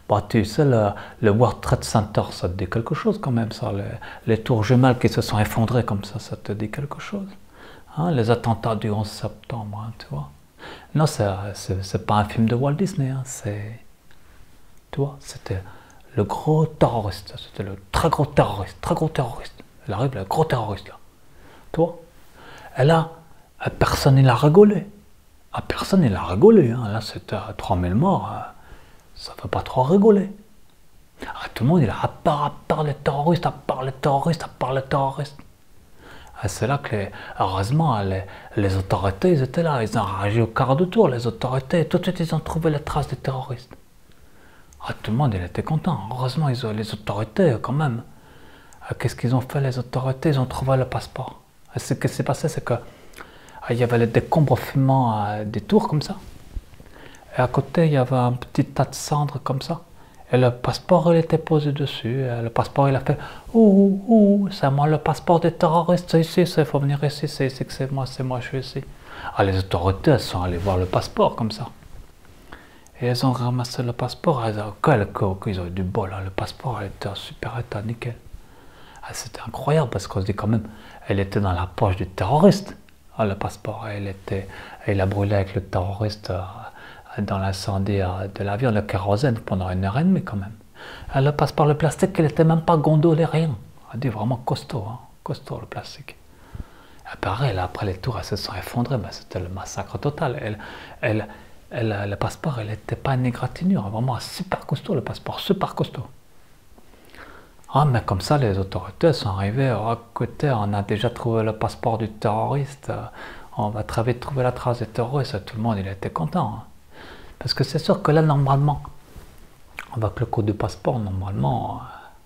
Bah, tu sais, le World Trade Center, ça te dit quelque chose quand même, ça. Les tours jumelles qui se sont effondrées comme ça te dit quelque chose. Hein, les attentats du 11 septembre, hein, tu vois. Non, c'est pas un film de Walt Disney, hein, tu vois, c'était le gros terroriste, c'était le très gros terroriste, très gros terroriste. Il arrive, le gros terroriste, là. Tu vois. Et là, personne n'a rigolé. Personne n'a rigolé, hein. Là, c'était 3000 morts, ça ne fait pas trop rigoler. Tout le monde, il a à part les terroristes, à part les terroristes, à part les terroristes. C'est là que, heureusement, les autorités, ils étaient là, ils ont réagi au quart de tour, les autorités, tout de suite, ils ont trouvé les traces des terroristes. Tout le monde, il était content. Heureusement, les autorités, quand même. Qu'est-ce qu'ils ont fait, les autorités? Ils ont trouvé le passeport. Ce qui s'est passé, c'est que il y avait les décombres fumants des tours, comme ça. Et à côté, il y avait un petit tas de cendres, comme ça. Et le passeport, il était posé dessus. Et le passeport, il a fait « Ouh, c'est moi le passeport des terroristes, c'est ici, il faut venir ici, c'est ici que c'est moi, je suis ici. » Les autorités, elles sont allées voir le passeport, comme ça. Et elles ont ramassé le passeport. Elles ont eu du bol, le passeport, il était en super état, nickel. C'était incroyable, parce qu'on se dit quand même, elle était dans la poche du terroriste, le passeport. Il a brûlé avec le terroriste dans l'incendie de l'avion, le kérosène, pendant 1h30 quand même. Le passeport, le plastique, il n'était même pas gondolé, rien. On dit vraiment costaud, hein, costaud le plastique. Et pareil, là, après les tours, elles se sont effondrées, mais c'était le massacre total. Le passeport, il n'était pas une égratignure, vraiment super costaud, le passeport, super costaud. Mais comme ça, les autorités sont arrivées, écoutez, on a déjà trouvé le passeport du terroriste, on va très vite trouver la trace des terroristes, tout le monde, il était content. Hein. Parce que c'est sûr que là, normalement, avec le code du passeport, normalement,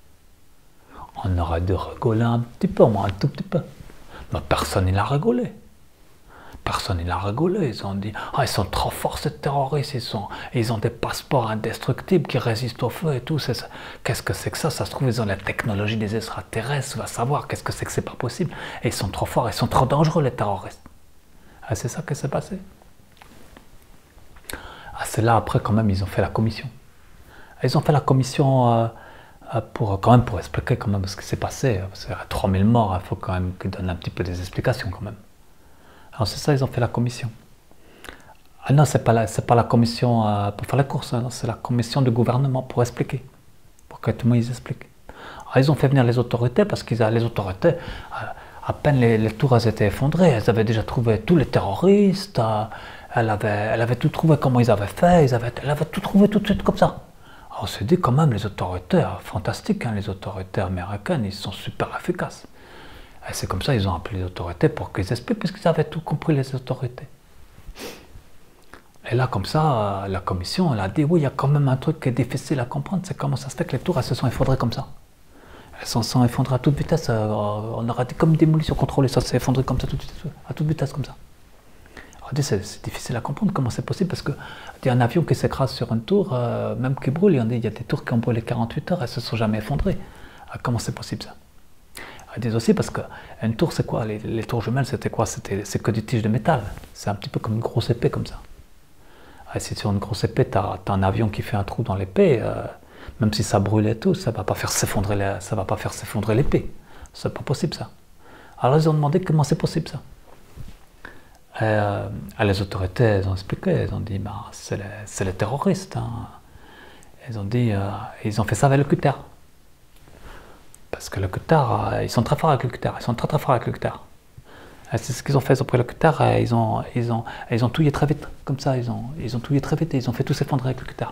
on aurait dû rigoler un petit peu, un tout petit peu. Mais personne n'a rigolé. Personne n'a rigolé. Ils ont dit « ils sont trop forts ces terroristes, ils ont des passeports indestructibles qui résistent au feu et tout. Qu'est-ce que c'est que ça? Ça se trouve, ils ont la technologie des extraterrestres, on va savoir qu'est-ce que c'est pas possible. Et ils sont trop forts, ils sont trop dangereux les terroristes. » C'est ça qui s'est passé. C'est là après quand même ils ont fait la commission. Ils ont fait la commission quand même pour expliquer quand même ce qui s'est passé. C'est 3000 morts, il faut quand même qu'ils donnent un petit peu des explications quand même. Alors c'est ça, ils ont fait la commission. Non, c'est pas la commission pour faire les courses, c'est la commission du gouvernement pour expliquer, pour que tout le monde les explique. Alors, ils ont fait venir les autorités parce que les autorités, à peine les tours étaient effondrées, elles avaient déjà trouvé tous les terroristes, elle avait tout trouvé comment ils avaient fait, elle avait tout trouvé tout de suite comme ça. Alors on s'est dit quand même les autorités, fantastiques, hein, les autorités américaines, ils sont super efficaces. Et c'est comme ça ils ont appelé les autorités pour qu'ils expliquent, parce qu'ils avaient tout compris les autorités. Et là comme ça, la commission elle a dit oui, il y a quand même un truc qui est difficile à comprendre, c'est comment ça se fait que les tours elles se sont effondrées comme ça. Elles se sont effondrées à toute vitesse, on aurait dit comme une démolition contrôlée, ça s'est effondré comme ça à toute vitesse comme ça. C'est difficile à comprendre comment c'est possible parce qu'il y a un avion qui s'écrase sur une tour, même qui brûle, il y a des tours qui ont brûlé 48 heures, elles ne se sont jamais effondrées. Comment c'est possible ça? Ils disent aussi parce qu'une tour c'est quoi? Les tours jumelles c'était quoi? C'est que du tige de métal, c'est un petit peu comme une grosse épée comme ça. Si sur une grosse épée tu as un avion qui fait un trou dans l'épée, même si ça brûle et tout, ça ne va pas faire s'effondrer l'épée. C'est pas possible ça. Alors ils ont demandé comment c'est possible ça. Les autorités elles ont expliqué, elles ont dit c'est les terroristes. Hein. Ils ont dit ils ont fait ça avec le cutter. Parce que le cutter, ils sont très forts avec le cutter, ils sont très forts avec le cutter. C'est ce qu'ils ont fait, ils ont pris le cutter et ils ont touillé très vite, comme ça, ils ont touillé très vite et ils ont fait tout s'effondrer avec le cutter.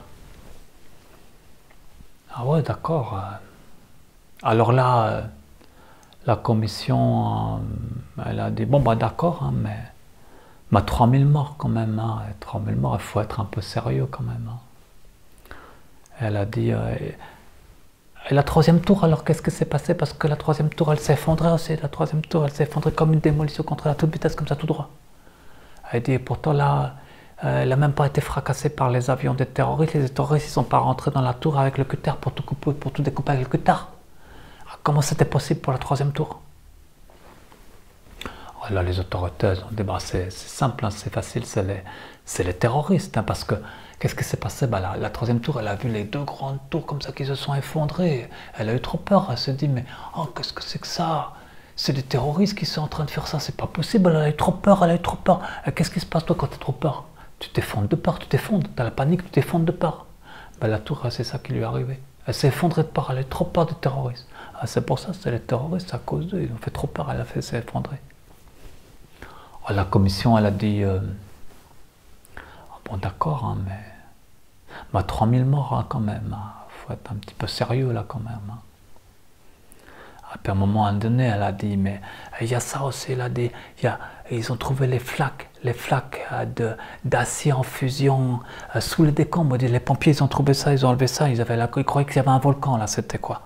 Ah ouais, d'accord. Alors là, la commission, elle a dit bon bah d'accord, hein, mais 3000 morts quand même, hein, 3000 morts, il faut être un peu sérieux quand même. Hein. Elle a dit, et la troisième tour, alors qu'est-ce qui s'est passé? Parce que la troisième tour, elle s'est effondrée aussi, la troisième tour, elle s'est effondrée comme une démolition contre à toute vitesse, comme ça, tout droit. Elle dit, pourtant là, elle n'a même pas été fracassée par les avions des terroristes, les terroristes, ils ne sont pas rentrés dans la tour avec le cutter pour tout couper, pour tout découper avec le cutter. Comment c'était possible pour la troisième tour? Alors les autorités ont dit, bah, c'est simple, hein, c'est facile, c'est les terroristes, hein, parce que qu'est-ce qui s'est passé? Bah, la troisième tour, elle a vu les deux grandes tours comme ça qui se sont effondrées. Elle a eu trop peur, elle s'est dit, mais oh, qu'est-ce que c'est que ça? C'est des terroristes qui sont en train de faire ça, c'est pas possible, elle a eu trop peur, elle a eu trop peur. Qu'est-ce qui se passe toi quand tu as trop peur? Tu t'effondres de peur, tu t'effondres, tu as la panique, tu t'effondres de peur. Bah, la tour, c'est ça qui lui est arrivé. Elle s'est effondrée de peur, elle a eu trop peur des terroristes. Ah, c'est pour ça, c'est les terroristes, à cause d'eux, ils ont fait trop peur, elle a fait s'effondrer. La commission, elle a dit, bon d'accord, hein, mais 3000 morts hein, quand même, hein. Faut être un petit peu sérieux là quand même. Hein. Puis à un moment donné, elle a dit, mais il y a ça aussi, elle a dit, ils ont trouvé les flaques d'acier en fusion sous les décombres. Les pompiers, ils ont trouvé ça, ils ont enlevé ça, ils croyaient qu'il y avait un volcan là, c'était quoi?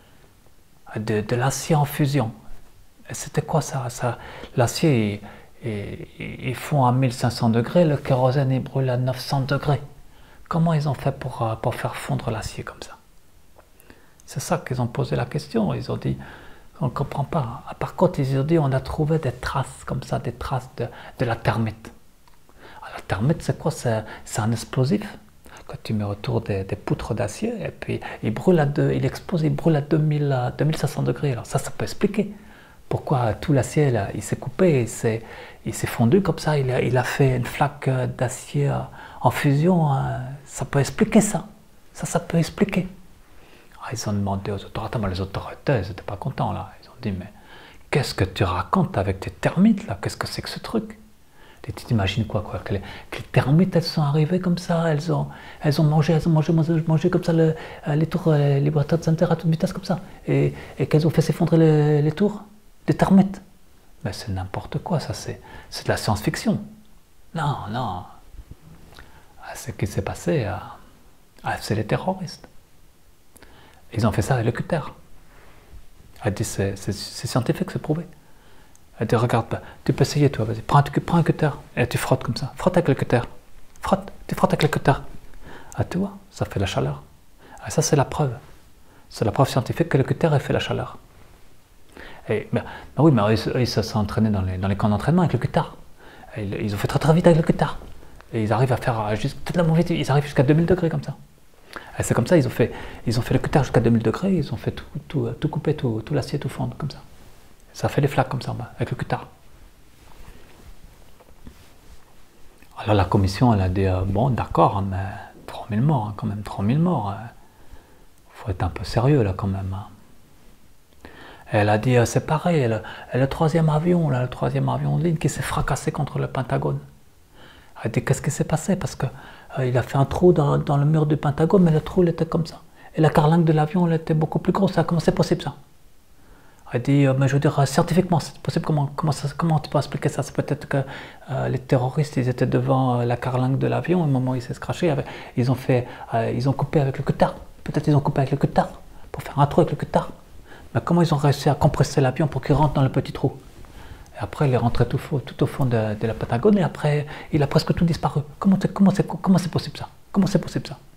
De l'acier en fusion. C'était quoi ça? L'acier, ils font à 1500 degrés, le kérosène il brûle à 900 degrés. Comment ils ont fait pour faire fondre l'acier comme ça? C'est ça qu'ils ont posé la question. Ils ont dit, on ne comprend pas. Par contre, ils ont dit, on a trouvé des traces comme ça, des traces de la thermite. Alors, la thermite, c'est quoi? C'est un explosif. Quand tu mets autour des poutres d'acier, et puis il explose, il brûle à 2500 degrés. Alors ça peut expliquer pourquoi tout l'acier il s'est coupé, il s'est fondu comme ça, il a fait une flaque d'acier en fusion. Ça peut expliquer ça. Ça peut expliquer. Ils ont demandé aux autorités, mais les autorités, ils n'étaient pas contents là. Ils ont dit, mais qu'est-ce que tu racontes avec tes termites là? Qu'est-ce que c'est que ce truc? Et tu t'imagines quoi que les termites, elles sont arrivées comme ça, elles ont mangé comme ça les tours, les World Center à toute vitesse comme ça, et qu'elles ont fait s'effondrer les tours des termites. Mais c'est n'importe quoi, ça c'est de la science-fiction. Non, non. Ce qui s'est passé, c'est les terroristes. Ils ont fait ça avec le cutter. Elle dit, c'est scientifique, c'est prouvé. Elle dit, regarde, tu peux essayer toi, vas-y, prends un cutter et tu frottes comme ça. Frotte avec le cutter. Tu frottes avec le cutter. Ah, tu vois, ça fait la chaleur. Ah, ça, c'est la preuve. C'est la preuve scientifique que le cutter a fait la chaleur. Et, oui, mais ils se sont entraînés dans les camps d'entraînement avec le cutter. Ils ont fait très très vite avec le cutter. Et ils arrivent à faire toute la montée, ils arrivent jusqu'à 2000 degrés comme ça. C'est comme ça, ils ont fait le cutter jusqu'à 2000 degrés, ils ont fait tout couper, tout l'acier, tout fondre comme ça. Ça fait des flaques comme ça en bas, avec le cutter. Alors la commission, elle a dit, bon d'accord, hein, mais 3000 morts, hein, quand même, 3000 morts. Faut être un peu sérieux là quand même. Hein. Elle a dit, c'est pareil, le troisième avion de ligne qui s'est fracassé contre le Pentagone. Elle a dit, qu'est-ce qui s'est passé? Parce que il a fait un trou dans le mur du Pentagone, mais le trou il était comme ça. Et la carlingue de l'avion elle était beaucoup plus grosse. Comment c'est possible ça? Elle dit, mais je veux dire, scientifiquement, c'est possible, comment tu peux expliquer ça? C'est peut-être que les terroristes, ils étaient devant la carlingue de l'avion, au moment où il s'est crashé, ils ont coupé avec le cutter. Peut-être ils ont coupé avec le cutter, pour faire un trou avec le cutter. Mais comment ils ont réussi à compresser l'avion pour qu'il rentre dans le petit trou? Et après, il est rentré tout au fond de la Pentagone, et après, il a presque tout disparu. Comment c'est possible ça? Comment c'est possible ça?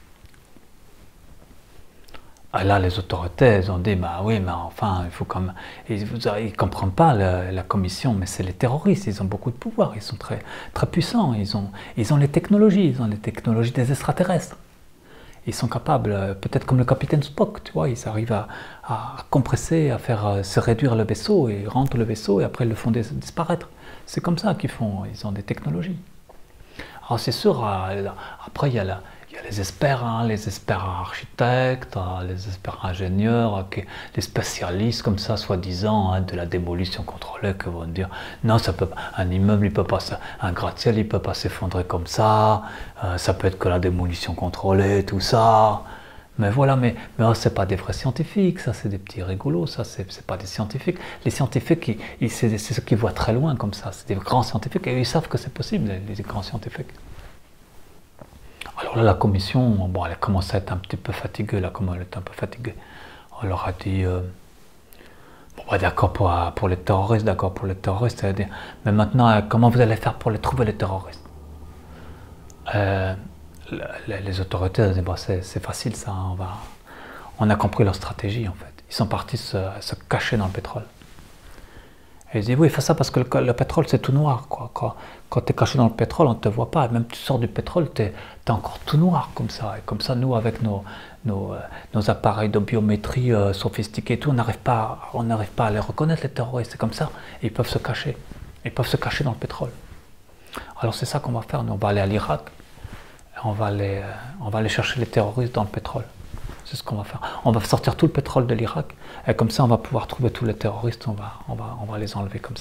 Ah là, les autorités, elles ont dit, bah oui, mais enfin, il faut comme... Ils ne comprennent pas la commission, mais c'est les terroristes, ils ont beaucoup de pouvoir, ils sont très, très puissants, ils ont les technologies des extraterrestres. Ils sont capables, peut-être comme le capitaine Spock, tu vois, ils arrivent à compresser, à faire se réduire le vaisseau, et ils rentrent le vaisseau, et après ils le font disparaître. C'est comme ça qu'ils font, ils ont des technologies. Alors c'est sûr, après il y a les experts, hein, les experts architectes, les experts ingénieurs, les spécialistes comme ça, soi-disant, hein, de la démolition contrôlée, qui vont dire non, un immeuble, il peut pas, un gratte-ciel, il peut pas s'effondrer comme ça peut être que la démolition contrôlée, tout ça. Mais voilà, mais c'est pas des vrais scientifiques, ça c'est des petits rigolos, ça c'est pas des scientifiques. Les scientifiques, c'est ceux qui voient très loin comme ça, c'est des grands scientifiques et ils savent que c'est possible, les grands scientifiques. Alors là, la commission, bon, elle a commencé à être un petit peu fatiguée, là, comme elle était un peu fatiguée. On leur a dit, bon, bah, d'accord pour les terroristes, elle a dit, mais maintenant, comment vous allez faire pour les trouver, les terroristes? Les autorités, elles ont dit, bah, c'est facile, ça, on a compris leur stratégie, en fait. Ils sont partis se cacher dans le pétrole. Et il dit, oui, fais ça parce que le pétrole, c'est tout noir, quoi. Quand tu es caché dans le pétrole, on ne te voit pas. Et même tu sors du pétrole, tu es encore tout noir, comme ça. Et comme ça, nous, avec nos appareils de biométrie sophistiqués et tout, on n'arrive pas à les reconnaître, les terroristes. C'est comme ça. Et ils peuvent se cacher. Ils peuvent se cacher dans le pétrole. Alors c'est ça qu'on va faire. Nous, on va aller à l'Irak. On va aller chercher les terroristes dans le pétrole. C'est ce qu'on va faire. On va sortir tout le pétrole de l'Irak. Et comme ça, on va pouvoir trouver tous les terroristes. On va les enlever comme ça.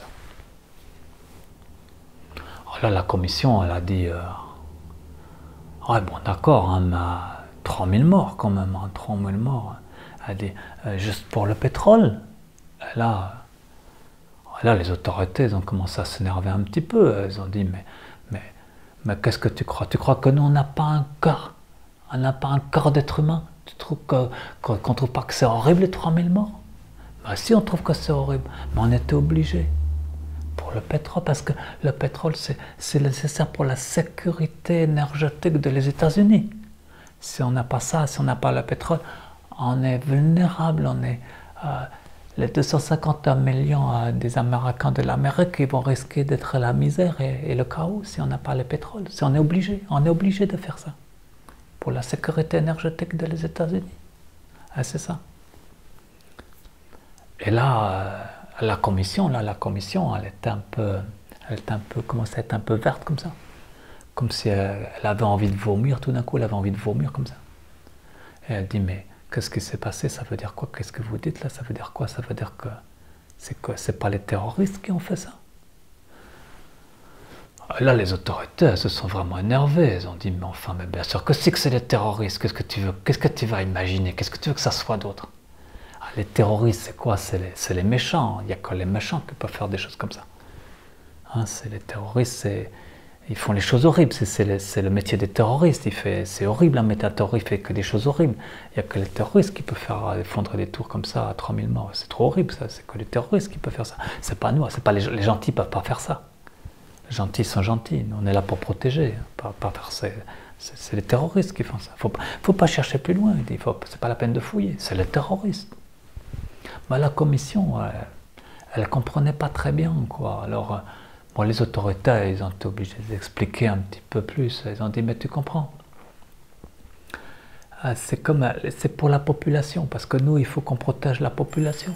Alors là, la commission, elle a dit... ouais, bon, d'accord, hein, mais 3000 morts quand même. Hein, 3000 morts. Elle a dit, juste pour le pétrole. Et là, les autorités, elles ont commencé à s'énerver un petit peu. Elles ont dit, mais qu'est-ce que tu crois? Tu crois que nous, on n'a pas un cœur? On n'a pas un corps d'être humain? Tu trouves qu'on ne trouve pas que c'est horrible les 3000 morts? Ben si, on trouve que c'est horrible, mais on était obligé pour le pétrole, parce que le pétrole, c'est nécessaire pour la sécurité énergétique des États-Unis. Si on n'a pas ça, si on n'a pas le pétrole, on est vulnérable, on est... les 250 millions des Américains de l'Amérique, ils vont risquer d'être la misère et le chaos si on n'a pas le pétrole. Si on est obligé de faire ça. Pour la sécurité énergétique des États-Unis. Ah, c'est ça. Et là, la commission, elle était un peu, commençait à être un peu verte comme ça. Comme si elle avait envie de vomir, tout d'un coup, elle avait envie de vomir comme ça. Et elle dit, mais qu'est-ce qui s'est passé? Ça veut dire quoi? Qu'est-ce que vous dites là? Ça veut dire quoi? Ça veut dire que c'est pas les terroristes qui ont fait ça? Là, les autorités, elles se sont vraiment énervées. Elles ont dit, mais enfin, mais bien sûr que c'est les terroristes. Qu'est-ce que tu veux? Qu'est-ce que tu vas imaginer? Qu'est-ce que tu veux que ça soit d'autre? Les terroristes, c'est quoi? C'est les méchants. Il n'y a que les méchants qui peuvent faire des choses comme ça. Hein, c'est les terroristes, ils font les choses horribles. C'est le métier des terroristes. C'est horrible, un métier terroriste, il fait que des choses horribles. Il n'y a que les terroristes qui peuvent faire effondrer des tours comme ça à 3000 morts. C'est trop horrible, ça. C'est que les terroristes qui peuvent faire ça. C'est pas nous, c'est pas les gentils ne peuvent pas faire ça. Les gentils sont gentils, on est là pour protéger, pas faire c'est les terroristes qui font ça. Faut pas chercher plus loin, c'est pas la peine de fouiller, c'est les terroristes. Mais la commission, elle ne comprenait pas très bien, quoi. Alors, bon, les autorités, ils ont été obligés d'expliquer un petit peu plus. Ils ont dit, mais tu comprends, c'est pour la population, parce que nous, il faut qu'on protège la population.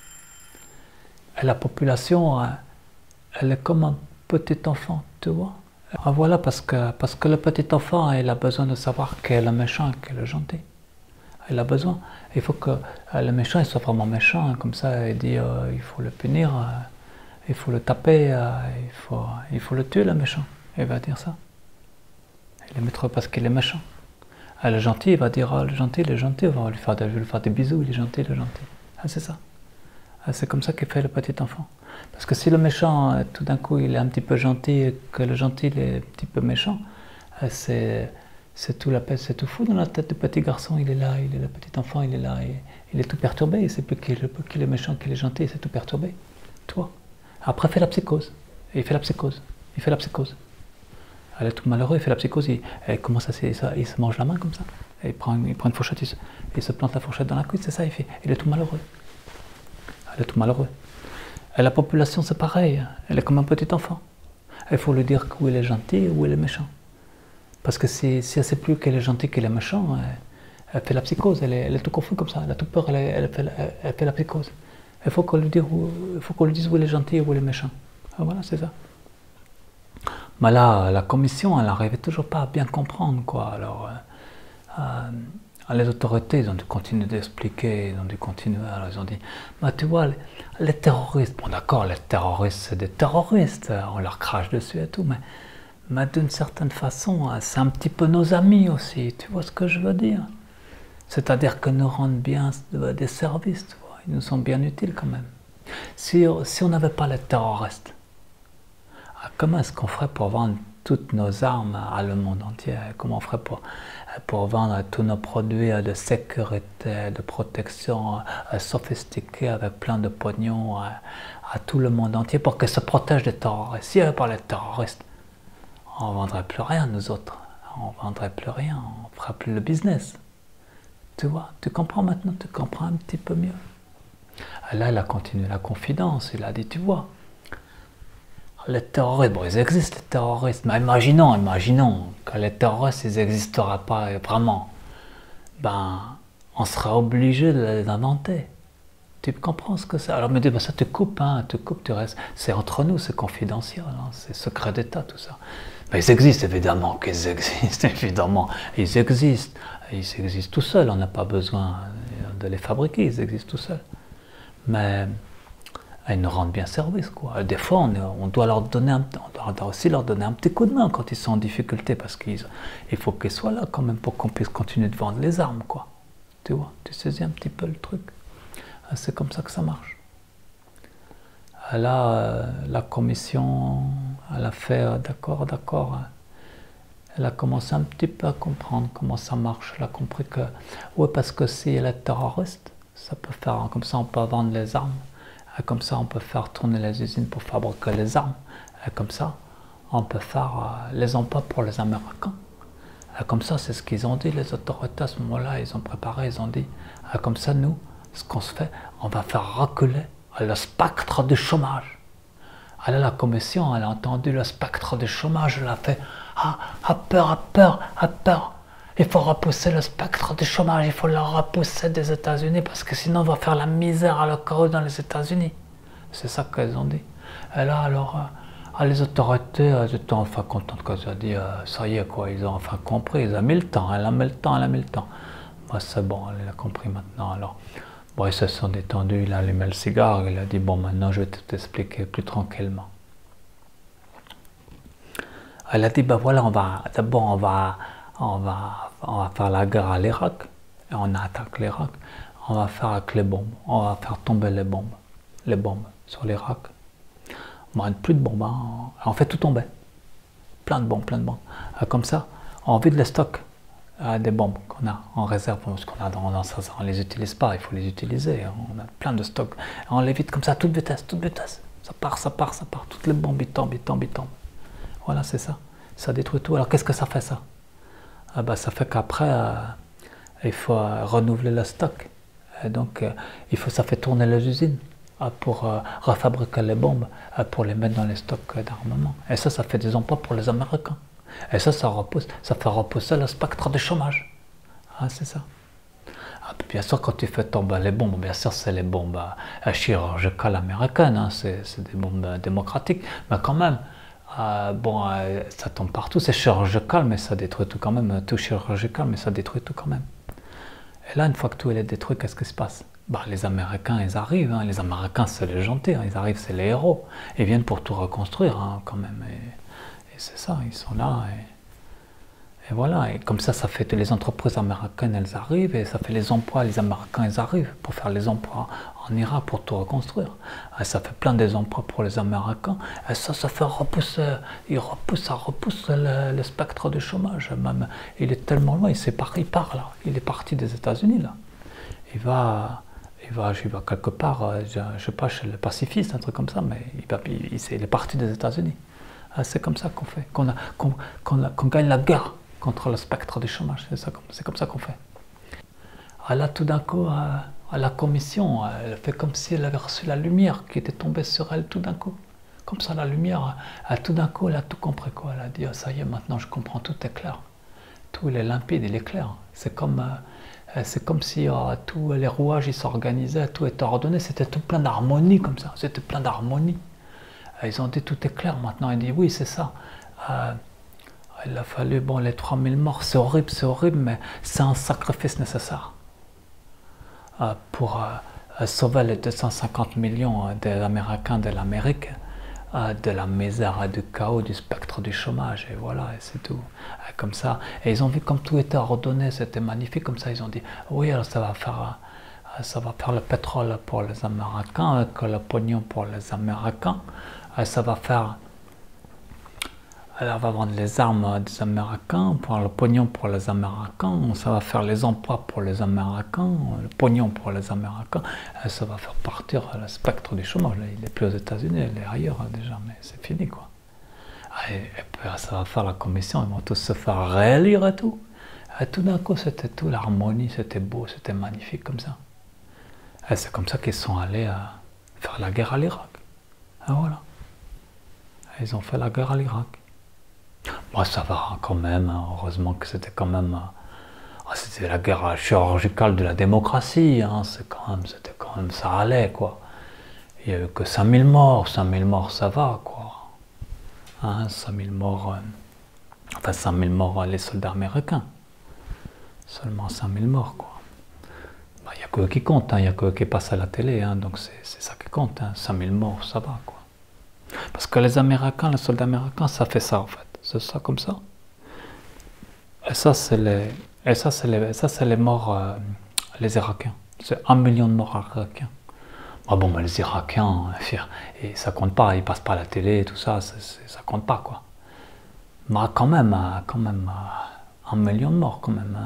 Et la population, elle est comme un petit enfant, tu vois. Ah, voilà, parce que le petit enfant, il a besoin de savoir quel est le méchant et quel est le gentil. Il a besoin. Il faut que le méchant il soit vraiment méchant, hein, comme ça, il dit il faut le punir, il faut le taper, il faut le tuer, le méchant. Il va dire ça. Il le mettra parce qu'il est méchant. Le gentil, il va dire le gentil, on va lui faire des bisous, il est gentil, le gentil. Ah, c'est ça. C'est comme ça qu'il fait le petit enfant. Parce que si le méchant, tout d'un coup, il est un petit peu gentil et que le gentil il est un petit peu méchant, c'est tout c'est tout fou dans la tête du petit garçon. Il est là, il est le petit enfant, il est là, il est tout perturbé. Il sait plus qui est méchant, qui est gentil, c'est tout perturbé. Toi. Après, il fait la psychose. Et il fait la psychose. Il fait la psychose. Elle est tout malheureux, il fait la psychose. Il commence il se mange la main comme ça. Et il prend une fourchette, il se plante la fourchette dans la cuisse, c'est ça, il fait. Il est tout malheureux. Elle est tout malheureux. Et la population, c'est pareil. Elle est comme un petit enfant. Il faut lui dire où il est gentil et où il est méchant. Parce que si elle ne sait plus qu'elle est gentille, qu'elle est méchant, elle fait la psychose. Elle est tout confuse comme ça. Elle a tout peur, elle fait la psychose. Il faut qu'on lui dise où il est gentil et où il est méchant. Et voilà, c'est ça. Mais là, la commission, elle n'arrivait toujours pas à bien comprendre, quoi. Alors, les autorités, ils ont dû continuer d'expliquer, ils ont dû continuer. Alors, ils ont dit, bah, tu vois, les terroristes, bon d'accord, les terroristes, c'est des terroristes, on leur crache dessus et tout, mais d'une certaine façon, c'est un petit peu nos amis aussi, tu vois ce que je veux dire? C'est-à-dire qu'ils nous rendent bien des services, tu vois, ils nous sont bien utiles quand même. Si on n'avait pas les terroristes, comment est-ce qu'on ferait pour vendre toutes nos armes à le monde entier? Comment on ferait pour vendre tous nos produits de sécurité, de protection sophistiqués avec plein de pognon à tout le monde entier pour qu'ils se protègent des terroristes? S'il n'y avait pas les terroristes, on ne vendrait plus rien, nous autres. On ne vendrait plus rien, on ne ferait plus le business. Tu vois, tu comprends maintenant, tu comprends un petit peu mieux. Et là, il a continué la confidence, il a dit, tu vois, Les terroristes, bon, ils existent les terroristes, mais imaginons que les terroristes, ils n'existeraient pas vraiment. Ben, on sera obligé de les inventer. Tu comprends ce que c'est? Alors, me dit, ben, ça te coupe, hein, tu restes. C'est entre nous, c'est confidentiel, hein, c'est secret d'État, tout ça. Mais ils existent, évidemment qu'ils existent, évidemment. Ils existent tout seuls, on n'a pas besoin de les fabriquer, ils existent tout seuls. Mais ils nous rendent bien service, quoi. Des fois, on doit leur donner on doit aussi leur donner un petit coup de main quand ils sont en difficulté, parce qu'il faut qu'ils soient là quand même pour qu'on puisse continuer de vendre les armes, quoi. Tu vois, tu saisis un petit peu le truc. C'est comme ça que ça marche. Là, la commission, elle a fait d'accord. Elle a commencé un petit peu à comprendre comment ça marche. Elle a compris que, oui, parce que si elle est terroriste, ça peut faire, comme ça on peut vendre les armes. Comme ça, on peut faire tourner les usines pour fabriquer les armes. Et comme ça, on peut faire les emplois pour les Américains. Et comme ça, c'est ce qu'ils ont dit, les autorités à ce moment-là. Ils ont préparé, ils ont dit, comme ça, nous, ce qu'on se fait, on va faire reculer le spectre du chômage. Alors la commission, elle a entendu le spectre du chômage, elle a fait, a peur. Il faut repousser le spectre du chômage, il faut le repousser des États-Unis parce que sinon on va faire la misère à le chaos dans les États-Unis. C'est ça qu'elles ont dit. Et là, alors, les autorités, elles étaient enfin contentes quand elles ont dit, ça y est, quoi, ils ont enfin compris, ils ont mis le temps, elle a mis le temps. Bah, c'est bon, elle a compris maintenant. Alors, bon, ils se sont détendus, il a allumé le cigare, il a dit, bon, maintenant je vais tout expliquer plus tranquillement. Elle a dit, ben voilà, d'abord on va faire la guerre à l'Irak, et on attaque l'Irak, on va faire avec les bombes, on va faire tomber les bombes sur l'Irak. Bon, plus de bombes, hein. On fait tout tomber, plein de bombes. Comme ça, on vide les stocks des bombes qu'on a en réserve, parce qu'on a on ne les utilise pas, il faut les utiliser, on a plein de stocks, on les vide comme ça à toute vitesse, ça part, toutes les bombes, ils tombent. Voilà, c'est ça, ça détruit tout. Alors qu'est-ce que ça fait ça? Ben, ça fait qu'après, il faut renouveler le stock. Et donc, ça fait tourner les usines pour refabriquer les bombes, pour les mettre dans les stocks d'armement. Et ça fait des emplois pour les Américains. Et ça fait repousser le spectre du chômage. C'est ça. Bien sûr, quand tu fais tomber les bombes, bien sûr, c'est les bombes chirurgicales américaines, hein, c'est des bombes démocratiques, mais quand même, ça tombe partout, c'est chirurgical, mais ça détruit tout quand même, tout chirurgical, mais ça détruit tout quand même. Et là, une fois que tout est détruit, qu'est-ce qui se passe? Les Américains, ils arrivent, hein. Les Américains, c'est les gentils, hein. Ils arrivent, c'est les héros. Ils viennent pour tout reconstruire, hein, quand même. Et c'est ça, ils sont là. Et voilà, et comme ça fait les entreprises américaines, elles arrivent, et ça fait les emplois, les Américains, ils arrivent pour faire les emplois en Irak, pour tout reconstruire. Et ça fait plein des emplois pour les Américains, et ça fait repousser, ça repousse le spectre du chômage. Même, il est tellement loin, il part là, il est parti des États-Unis là. Il va quelque part, je ne sais pas, chez le pacifiste, un truc comme ça, mais il est parti des États-Unis. C'est comme ça qu'on fait, qu'on gagne la guerre contre le spectre du chômage, c'est comme ça qu'on fait. Là, tout d'un coup, la commission, elle fait comme si elle avait reçu la lumière qui était tombée sur elle tout d'un coup. Comme ça, la lumière, tout d'un coup, elle a tout compris, quoi. Elle a dit, oh, ça y est, maintenant je comprends, tout est clair. Tout il est limpide, il est clair. C'est comme si tous les rouages ils s'organisaient, tout était ordonné, c'était tout plein d'harmonie comme ça, c'était plein d'harmonie. Ils ont dit tout est clair maintenant, ils disent oui c'est ça. Il a fallu, bon, les 3000 morts, c'est horrible, mais c'est un sacrifice nécessaire pour sauver les 250 millions d'Américains de l'Amérique de la misère, du chaos, du spectre du chômage, et voilà, et c'est tout. Comme ça, et ils ont vu comme tout était ordonné, c'était magnifique, comme ça ils ont dit, oui, alors ça va faire le pétrole pour les Américains, que le pognon pour les Américains, ça va faire... Alors, on va vendre les armes des Américains, pour le pognon pour les Américains, ça va faire les emplois pour les Américains, le pognon pour les Américains, ça va faire partir le spectre du chômage. Il n'est plus aux États-Unis, il est ailleurs déjà, mais c'est fini quoi. Et puis, ça va faire la commission, ils vont tous se faire réélire et tout. Et tout d'un coup, c'était tout, l'harmonie, c'était beau, c'était magnifique comme ça. Et c'est comme ça qu'ils sont allés faire la guerre à l'Irak. Et voilà. Ils ont fait la guerre à l'Irak. Moi, ça va quand même, hein. Heureusement que c'était quand même... c'était la guerre chirurgicale de la démocratie, hein. C'était quand même, ça allait, quoi. Il n'y a eu que 5000 morts, 5000 morts, ça va, quoi. Hein, 5000 morts, enfin 5000 morts, les soldats américains. Seulement 5000 morts, quoi. Il n'y a que eux qui comptent, il n'y a que eux qui passent à la télé, hein, donc c'est ça qui compte, 5000 morts, ça va, quoi. Parce que les Américains, les soldats américains, ça fait ça, en fait. C'est ça, comme ça. Et ça, c'est les morts, les Irakiens. C'est 1 million de morts irakiens. Ah bon, les Irakiens, et ça compte pas, ils passent pas à la télé, tout ça, ça compte pas, quoi. Mais quand même, 1 million de morts, quand même.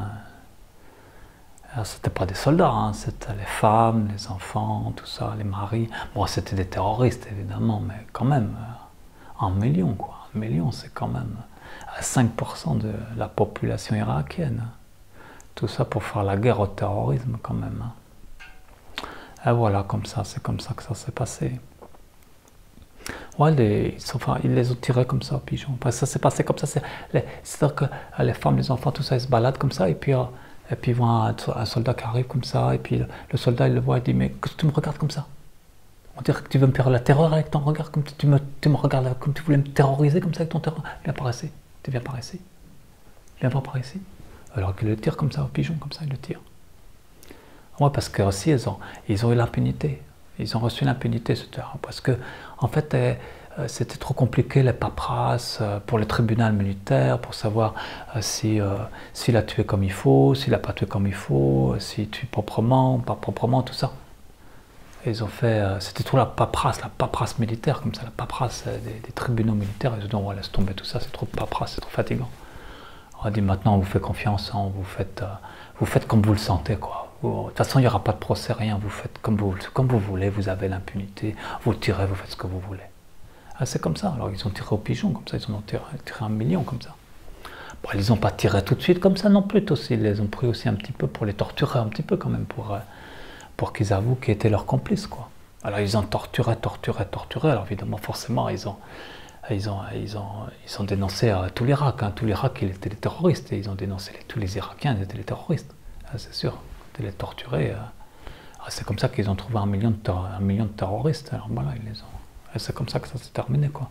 C'était pas des soldats, hein, c'était les femmes, les enfants, tout ça, les maris. Bon, c'était des terroristes, évidemment, mais quand même, 1 million, quoi. 1 million, c'est quand même 5% de la population irakienne. Tout ça pour faire la guerre au terrorisme, quand même. Et voilà, comme ça, c'est comme ça que ça s'est passé. Ouais, ils les ont tirés comme ça, pigeons. Parce que ça s'est passé comme ça. C'est-à-dire que les femmes, les enfants, tout ça, ils se baladent comme ça, et puis ils voient un soldat qui arrive comme ça, et puis le soldat, il le voit, il dit, mais qu'est-ce que tu me regardes comme ça? On dirait que tu veux me faire la terreur avec ton regard, comme tu me regardes, comme tu voulais me terroriser comme ça avec ton terreur. Viens par ici, tu viens par ici. Viens voir par ici. Alors qu'il le tire comme ça, au pigeon, comme ça, il le tire. Ouais, parce que aussi, ils ont eu l'impunité. Ils ont reçu l'impunité, parce que, en fait, c'était trop compliqué, les paperasses, pour le tribunal militaire, pour savoir s'il a tué comme il faut, s'il n'a pas tué comme il faut, s'il tue proprement, pas proprement, tout ça. Et ils ont fait, c'était trop la paperasse militaire, comme ça, la paperasse des tribunaux militaires. Ils ont dit, on va laisser tomber tout ça, c'est trop de paperasse, c'est trop fatigant. On a dit, maintenant, on vous fait confiance, hein, vous faites comme vous le sentez, quoi. De toute façon, il n'y aura pas de procès, rien, vous faites comme vous voulez, vous avez l'impunité, vous tirez, vous faites ce que vous voulez. Ah, c'est comme ça, alors ils ont tiré au pigeon, comme ça, ils en ont tiré 1 million, comme ça. Bon, ils n'ont pas tiré tout de suite comme ça non plus, aussi. Ils les ont pris aussi un petit peu pour les torturer, un petit peu quand même, pour qu'ils avouent qu'ils étaient leurs complices, quoi. Alors ils ont torturé, alors évidemment, forcément, ils ont dénoncé tout l'Irak, hein. Tout l'Irak, il était des terroristes, et ils ont dénoncé tous les Irakiens, ils étaient des terroristes, ah, c'est sûr. De les torturer. C'est comme ça qu'ils ont trouvé 1 million de terroristes. Alors voilà, ils les ont. Et c'est comme ça que ça s'est terminé, quoi.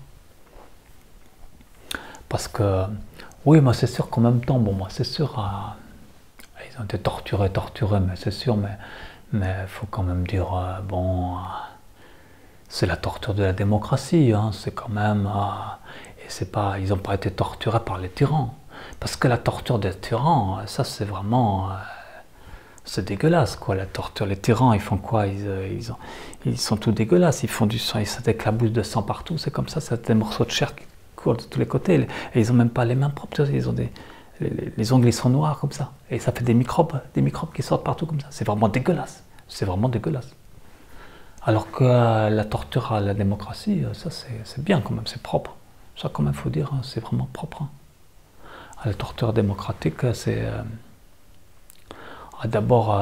Parce que, oui, moi c'est sûr qu'en même temps, bon, moi c'est sûr, ils ont été torturés, mais c'est sûr, mais il faut quand même dire, bon, c'est la torture de la démocratie, hein, c'est quand même, et c'est pas, ils n'ont pas été torturés par les tyrans. Parce que la torture des tyrans, ça c'est vraiment. C'est dégueulasse, quoi, la torture. Les tyrans, ils font quoi? Ils sont tout dégueulasses, ils font du sang, ils s'éclaboussent de sang partout, c'est comme ça, c'est des morceaux de chair qui courent de tous les côtés, et ils n'ont même pas les mains propres, ils ont les ongles, ils sont noirs comme ça, et ça fait des microbes qui sortent partout comme ça, c'est vraiment dégueulasse, Alors que la torture à la démocratie, ça c'est bien quand même, c'est propre, ça quand même, faut dire, hein, c'est vraiment propre. Hein. La torture démocratique, c'est... D'abord,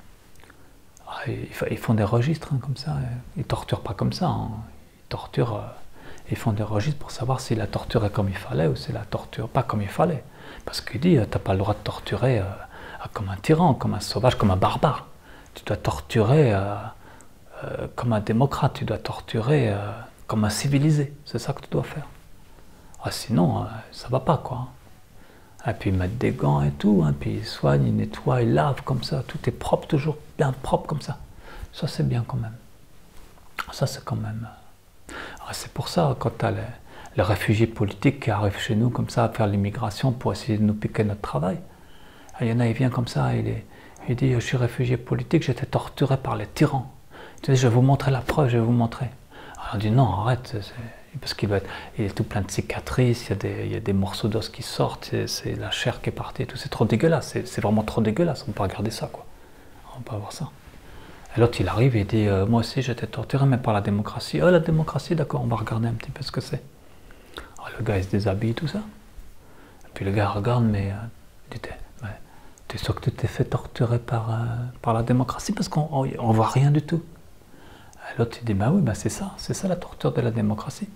ils font des registres, hein, comme ça. Ils ne torturent pas comme ça. Hein. Ils font des registres pour savoir s'il a torturé comme il fallait ou s'il a torturé pas comme il fallait. Parce qu'il dit, tu n'as pas le droit de torturer comme un tyran, comme un sauvage, comme un barbare. Tu dois torturer comme un démocrate, tu dois torturer comme un civilisé. C'est ça que tu dois faire. Sinon, ça ne va pas, quoi. Et puis ils mettent des gants et tout, hein, puis ils soignent, ils nettoient, ils lavent comme ça, tout est propre, toujours bien propre comme ça. Ça c'est bien quand même. Ça c'est quand même... c'est pour ça, quand tu as les réfugiés politiques qui arrivent chez nous comme ça à faire l'immigration pour essayer de nous piquer notre travail, il y en a, il vient comme ça, il dit, je suis réfugié politique, j'étais torturé par les tyrans. Tu sais, je vais vous montrer la preuve, je vais vous montrer. Alors on dit, non, arrête, parce qu'il est tout plein de cicatrices, il y a des morceaux d'os qui sortent, c'est la chair qui est partie et tout, c'est trop dégueulasse, c'est vraiment trop dégueulasse, on peut pas regarder ça, quoi. On peut pas voir ça. Et l'autre il arrive et il dit, moi aussi j'étais torturé, mais par la démocratie. Oh la démocratie, d'accord, on va regarder un petit peu ce que c'est. Alors le gars il se déshabille, tout ça. Et puis le gars regarde, mais il dit, t'es sûr que tu t'es fait torturer par la démocratie, parce qu'on voit rien du tout. L'autre il dit, bah oui, bah c'est ça la torture de la démocratie.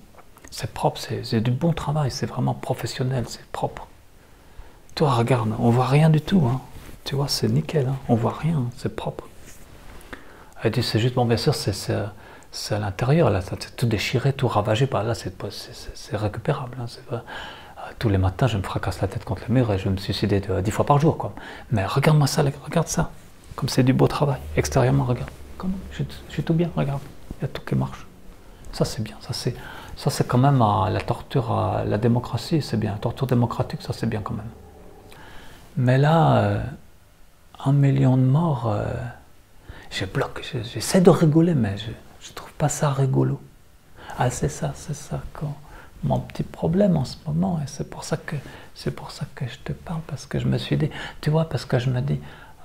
C'est propre, c'est du bon travail, c'est vraiment professionnel, c'est propre. Toi, regarde, on voit rien du tout, hein. Tu vois, c'est nickel, hein. On voit rien, c'est propre. Elle dit, c'est juste, bon, bien sûr, c'est à l'intérieur, là, c'est tout déchiré, tout ravagé, par là, c'est récupérable, hein. Tous les matins, je me fracasse la tête contre le mur et je vais me suicider 10 fois par jour, quoi. Mais regarde-moi ça, regarde ça, comme c'est du beau travail, extérieurement, regarde, comme, je suis tout bien, regarde, il y a tout qui marche. Ça, c'est bien, ça c'est quand même la torture, la démocratie, c'est bien, la torture démocratique, ça c'est bien quand même. Mais là, 1 million de morts, je bloque, j'essaie de rigoler, mais je trouve pas ça rigolo. Ah, c'est ça, mon petit problème en ce moment, et c'est pour ça que je te parle, parce que je me suis dit, tu vois, parce que je me dis,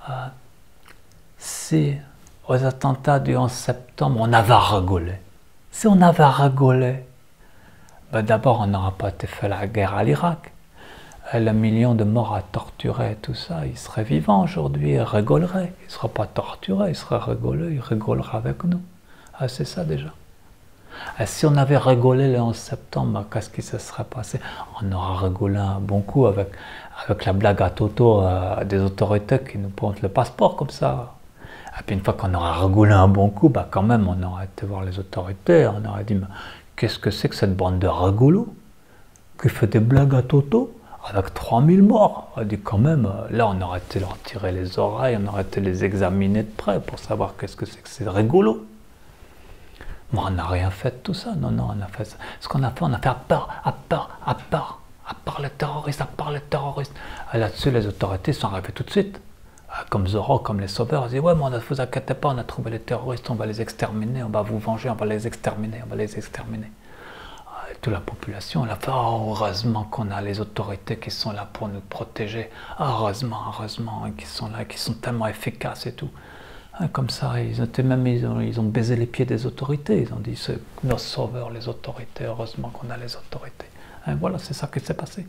si aux attentats du 11 septembre, on avait rigolé, si on avait rigolé, ben d'abord, on n'aurait pas été fait la guerre à l'Irak. Le million de morts à torturer et tout ça, il serait vivant aujourd'hui, il rigolerait. Il ne sera pas torturé, il serait rigolé, il rigolera avec nous. Ah, c'est ça déjà. Et si on avait rigolé le 11 septembre, qu'est-ce qui se serait passé? On aura rigolé un bon coup avec la blague à Toto des autorités qui nous pointent le passeport comme ça. Et puis une fois qu'on aura rigolé un bon coup, bah quand même on aurait été voir les autorités, on aurait dit, mais qu'est-ce que c'est que cette bande de rigolos qui fait des blagues à Toto avec 3000 morts? On dit quand même, là on aurait été leur tirer les oreilles, on aurait été les examiner de près pour savoir qu'est-ce que c'est rigolo. Moi on n'a rien fait de tout ça, non, on a fait ça. Ce qu'on a fait, on a fait à part les terroristes, Là-dessus les autorités sont arrivées tout de suite. Comme Zorro, comme les sauveurs, ils disent, ouais, mais ne vous inquiétez pas, on a trouvé les terroristes, on va les exterminer, on va vous venger, on va les exterminer. Et toute la population, elle a fait, oh, heureusement qu'on a les autorités qui sont là pour nous protéger, heureusement, qui sont là, qui sont tellement efficaces et tout. Comme ça, ils ont baisé les pieds des autorités, ils ont dit, c'est nos sauveurs, les autorités, heureusement qu'on a les autorités. Et voilà, c'est ça qui s'est passé.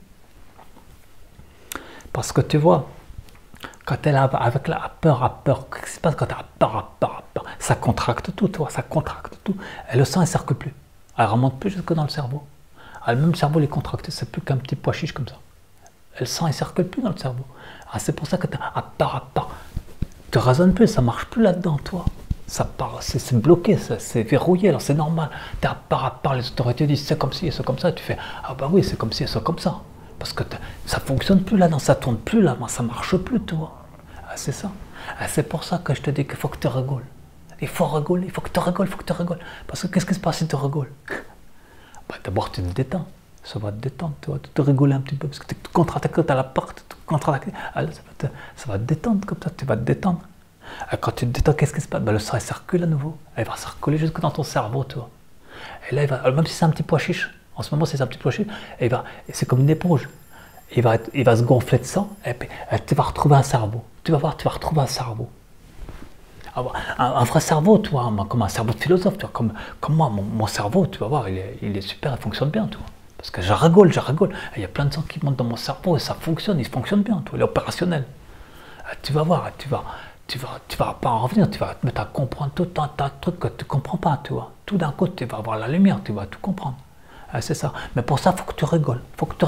Parce que tu vois, quand elle a avec la peur, qu'est-ce qui se passe quand tu as peur, ça contracte tout, tu vois, ça contracte tout. Et le sang, il ne circule plus. Elle ne remonte plus jusque dans le cerveau. Même le cerveau, il est contracté, c'est plus qu'un petit pois chiche comme ça. Et le sang, il ne circule plus dans le cerveau. C'est pour ça que tu as peur. Tu ne raisonnes plus, ça ne marche plus là-dedans, toi. Ça part, c'est bloqué, c'est verrouillé, alors c'est normal. Tu as peur, les autorités disent c'est comme ci et c'est comme ça. Tu fais, ah bah oui, c'est comme ci et c'est comme ça. Parce que ça ne fonctionne plus là-dedans, ça ne tourne plus là, ça ne marche plus, toi. C'est ça. C'est pour ça que je te dis qu'il faut que tu rigoles. Il faut rigoler, il faut que tu rigoles, Parce que qu'est-ce qui se passe si tu rigoles? D'abord, tu te détends. Ça va te détendre, tu vas te rigoler un petit peu. Parce que tu es contre-attaqué, tu as la peur, tu es contre-attaqué. Ça va te détendre comme ça, tu vas te détendre. Quand tu te détends, qu'est-ce qui se passe? Le sang, il circule à nouveau. Il va circuler jusque dans ton cerveau, tu vois. Et là, même si c'est un petit pois chiche, en ce moment, c'est un petit pois chiche, c'est comme une éponge. Il va se gonfler de sang, et puis tu vas retrouver un cerveau. Tu vas voir, tu vas retrouver un cerveau. Un vrai cerveau, tu vois, comme un cerveau de philosophe, tu vois, comme moi, mon cerveau, tu vas voir, il est super, il fonctionne bien, tu vois. Parce que je rigole. Il y a plein de gens qui montent dans mon cerveau et ça fonctionne, il fonctionne bien, tu vois, il est opérationnel. Tu vas voir, tu vas pas en revenir, tu vas te mettre à comprendre tout un tas de trucs que tu ne comprends pas, tu vois. Tout d'un coup, tu vas avoir la lumière, tu vas tout comprendre. C'est ça. Mais pour ça, il faut que tu rigoles.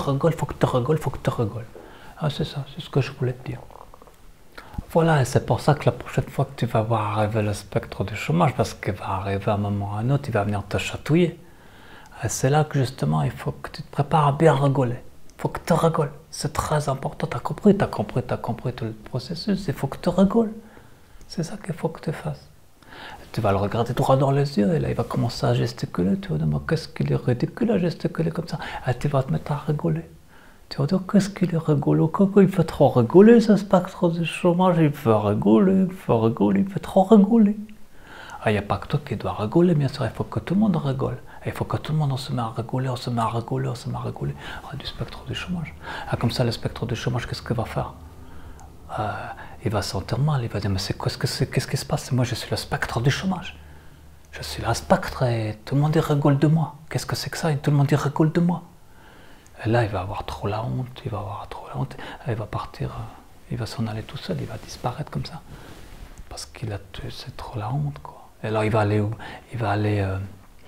C'est ça, c'est ce que je voulais te dire. Voilà, et c'est pour ça que la prochaine fois que tu vas voir arriver le spectre du chômage, parce qu'il va arriver à un moment ou à un autre, il va venir te chatouiller. C'est là que justement, il faut que tu te prépares à bien rigoler. Il faut que tu rigoles. C'est très important. Tu as compris tout le processus. Il faut que tu rigoles. C'est ça qu'il faut que tu fasses. Tu vas le regarder droit dans les yeux et là, il va commencer à gesticuler. Tu vas dire, mais qu'est-ce qu'il est ridicule à gesticuler comme ça. Et tu vas te mettre à rigoler. Tu vas dire, qu'est-ce qu'il est rigolo. Coco, il fait trop rigoler, ce spectre du chômage. Il fait rigoler, il fait trop rigoler. Il n'y a pas que toi qui dois rigoler, bien sûr. Il faut que tout le monde rigole. Il faut que tout le monde se met à rigoler, du spectre du chômage. Comme ça, le spectre du chômage, qu'est-ce qu'il va faire? Il va se sentir mal, il va dire, mais qu'est-ce qui se passe? Moi, je suis le spectre du chômage. Je suis le spectre et tout le monde y rigole de moi. Qu'est-ce que c'est que ça? Et tout le monde y rigole de moi. Et là, il va avoir trop la honte, il va partir, il va s'en aller tout seul, il va disparaître comme ça. Parce c'est trop la honte, quoi. Et alors, il va aller où? Il va aller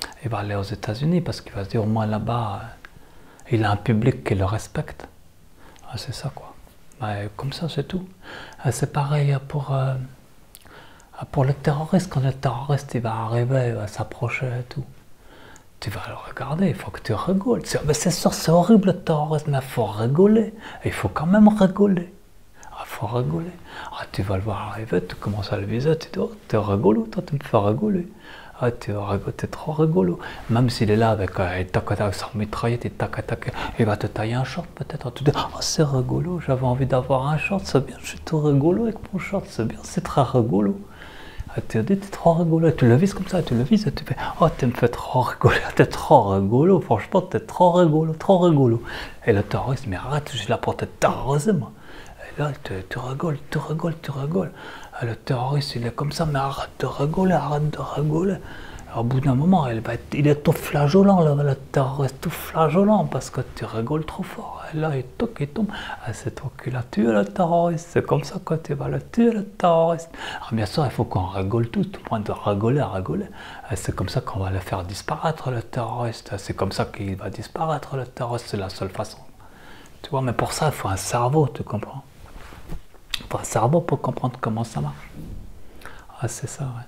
il va aller aux États-Unis parce qu'il va se dire au moins là-bas, il a un public qui le respecte. Ah, c'est ça quoi. Comme ça, c'est tout. C'est pareil pour le terroriste. Quand le terroriste il va arriver, il va s'approcher et tout. Tu vas le regarder, il faut que tu rigoles. C'est sûr, c'est horrible le terrorisme, mais il faut rigoler. Il faut quand même rigoler. Il faut rigoler. Tu vas le voir arriver, tu commences à le viser, tu dis, oh, t'es rigolo, toi, tu me fais rigoler. T'es trop rigolo. Même s'il est là avec son mitraillette, il va te tailler un short peut-être. Tu te dis, oh, c'est rigolo, j'avais envie d'avoir un short, c'est bien, je suis tout rigolo avec mon short, c'est bien, c'est très rigolo. Tu te dis, t'es trop rigolo, tu le vises comme ça, tu le vises et tu fais, oh, tu me fais trop rigoler, t'es trop rigolo, franchement, t'es trop rigolo, trop rigolo. Et le terroriste, mais arrête, je suis là pour te terroriser, moi. Et là, tu rigoles, tu rigoles, tu rigoles. Le terroriste, il est comme ça, mais arrête de rigoler, arrête de rigoler. Au bout d'un moment, il est tout flageolant, le terroriste, tout flageolant, parce que tu rigoles trop fort. Et là, il tombe. C'est toi qui l'as tué, le terroriste. C'est comme ça que tu vas le tuer, le terroriste. Alors, bien sûr, il faut qu'on rigole tous, tout le monde doit rigoler, rigoler. C'est comme ça qu'on va le faire disparaître, le terroriste. C'est comme ça qu'il va disparaître, le terroriste. C'est la seule façon. Tu vois, mais pour ça, il faut un cerveau, tu comprends? Il faut un cerveau pour comprendre comment ça marche. C'est ça, ouais.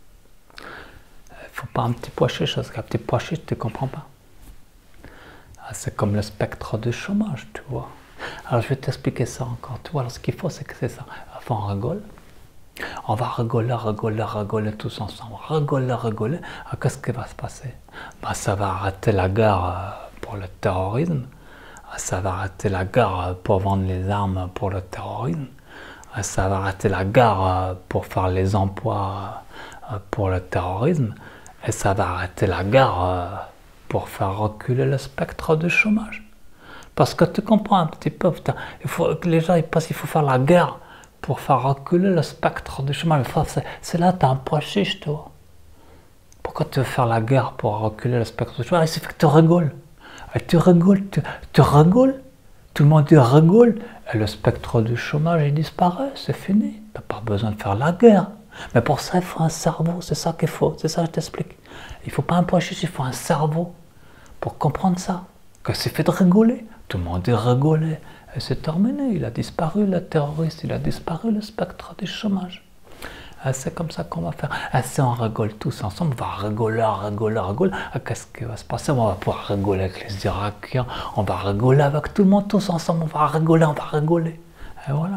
Il ne faut pas un petit pois chiche, parce qu'un petit pois chiche, tu ne comprends pas. C'est comme le spectre du chômage, tu vois. Alors, je vais t'expliquer ça encore. Tu vois, alors, ce qu'il faut, c'est que c'est ça. Enfin, on rigole. On va rigoler, rigoler, rigoler tous ensemble. Rigoler, rigoler. Qu'est-ce qui va se passer? Ça va arrêter la guerre pour le terrorisme. Ça va arrêter la guerre pour vendre les armes pour le terrorisme. Ça va arrêter la guerre pour faire les emplois pour le terrorisme. Et ça va arrêter la guerre pour faire reculer le spectre du chômage. Parce que tu comprends un petit peu, putain, il faut que les gens ils pensent qu'il faut faire la guerre pour faire reculer le spectre du chômage. C'est là, tu as un pois chiche, tu vois. Pourquoi tu veux faire la guerre pour reculer le spectre du chômage? Il suffit que tu rigoles. Et tu rigoles, tu rigoles, tout le monde rigole, et le spectre du chômage il disparaît, c'est fini. Tu n'as pas besoin de faire la guerre. Mais pour ça, il faut un cerveau, c'est ça qu'il faut, c'est ça que je t'explique. Il ne faut pas un pois chiche, il faut un cerveau pour comprendre ça. Que c'est fait de rigoler, tout le monde est rigolé, et c'est terminé, il a disparu le terroriste, il a disparu le spectre du chômage. C'est comme ça qu'on va faire. Si on rigole tous ensemble, on va rigoler, rigoler, rigoler. Qu'est-ce qui va se passer? On va pouvoir rigoler avec les Irakiens, on va rigoler avec tout le monde, tous ensemble, on va rigoler, on va rigoler. Et voilà.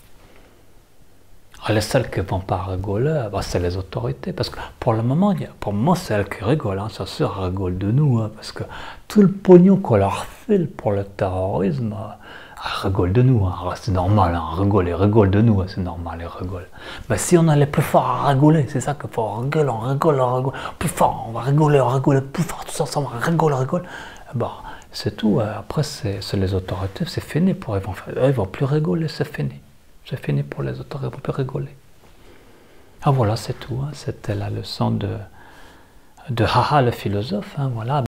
Les seuls qui ne vont pas rigoler, c'est les autorités. Parce que pour le moment, c'est elles qui rigolent. Hein, ça sûr, elles rigolent de nous. Hein, parce que tout le pognon qu'on leur file pour le terrorisme, elles rigolent de nous. Hein, c'est normal, hein, rigolent de nous. Hein, c'est normal, elles rigolent. Mais si on allait plus fort à rigoler, c'est ça qu'il faut. On rigole, on rigole, on rigole. Plus fort, on va rigoler plus fort, tous ensemble, on rigole. C'est tout. Après, c'est les autorités, c'est fini. Ils vont plus rigoler, c'est fini. C'est fini pour les autorités, on peut rigoler. Voilà, c'est tout. Hein. C'était la leçon de Haha le philosophe. Hein, voilà.